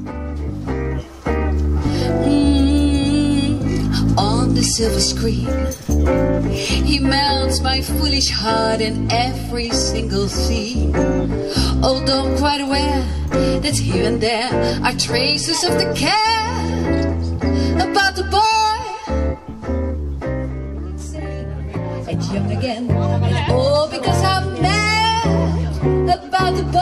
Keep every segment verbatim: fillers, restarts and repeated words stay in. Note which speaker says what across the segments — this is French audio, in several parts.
Speaker 1: Mm, on the silver screen, he melts my foolish heart in every single scene. Although I'm quite aware that here and there are traces of the care about the boy. And young again, and all because I'm mad about the boy.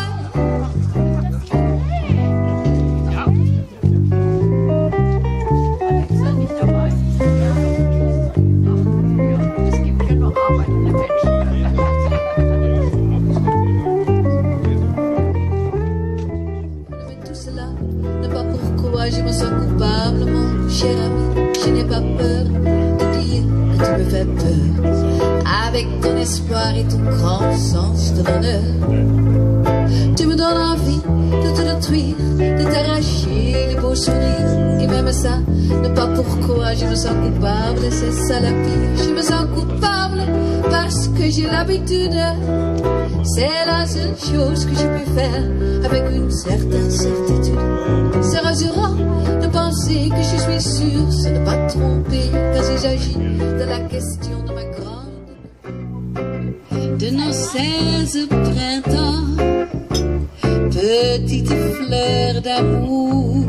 Speaker 1: Ne pas pourquoi je me sens coupable, mon cher ami. Je n'ai pas peur de dire que tu me fais peur. Avec ton espoir et ton grand sens de l'honneur, tu me donnes envie de te détruire, de t'arracher les beaux sourires. Et même ça, ne pas pourquoi je me sens coupable, c'est ça la pire. Je me sens coupable parce que j'ai l'habitude. C'est la seule chose que je peux faire avec une certaine certitude. C'est rassurant de penser que je suis sûre, c'est ne pas tromper quand il s'agit de la question de ma grande, de nos seize printemps, petite fleur d'amour,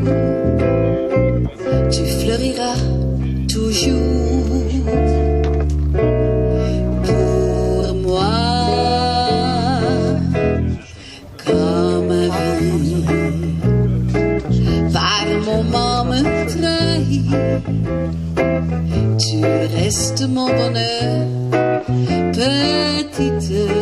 Speaker 1: tu fleuriras toujours pour moi. Moment me trahit, tu restes mon bonheur, petite